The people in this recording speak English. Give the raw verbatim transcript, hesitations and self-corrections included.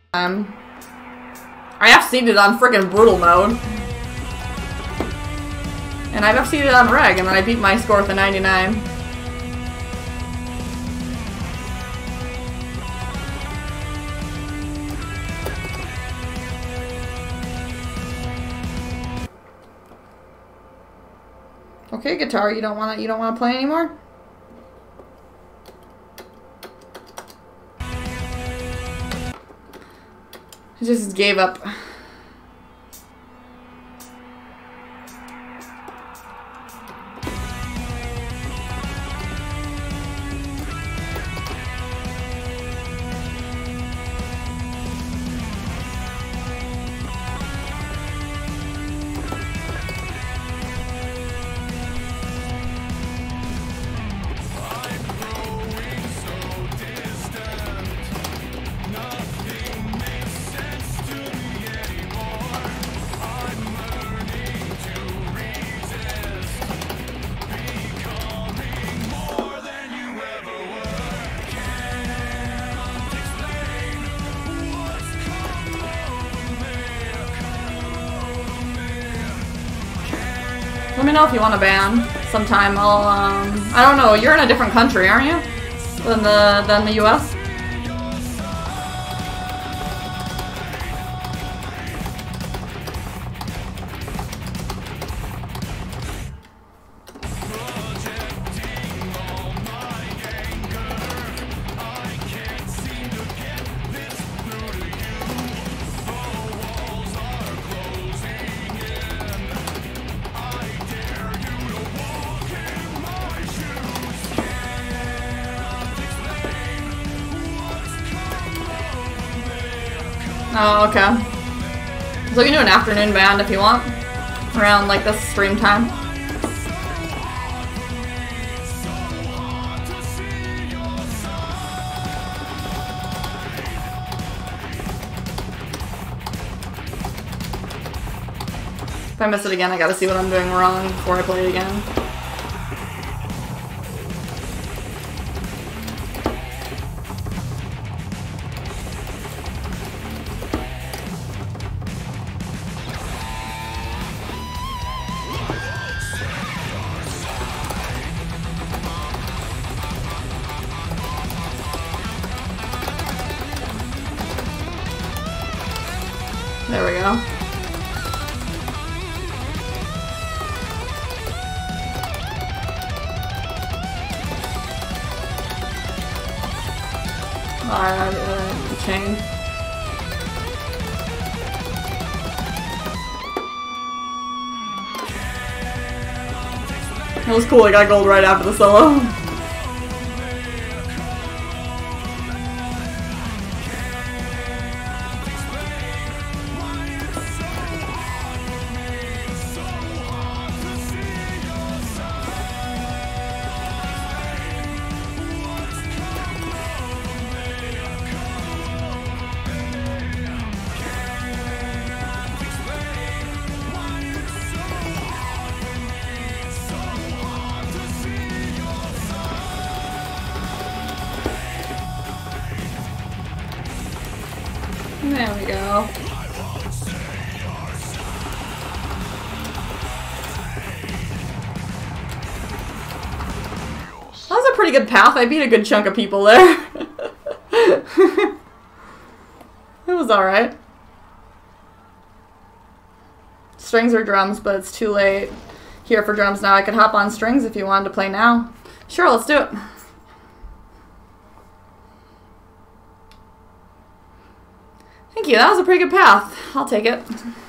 Um, I F C'd it on frickin' brutal mode. And I've F C'd it on reg, and then I beat my score with a ninety-nine. Okay, guitar, you don't wanna you don't wanna play anymore? I just gave up. Let me know if you want a band sometime. I'll, um, I don't know, you're in a different country, aren't you? Than the, than the U S? Oh, okay. So you can do an afternoon band if you want. Around, like, this stream time. If I miss it again, I gotta see what I'm doing wrong before I play it again. There we go. Alright, uh, chain. That was cool, I got gold right after the solo. There we go. That was a pretty good path. I beat a good chunk of people there. It was alright. Strings or drums, but it's too late here for drums now. I could hop on strings if you wanted to play now. Sure, let's do it. Thank you, that was a pretty good path. I'll take it.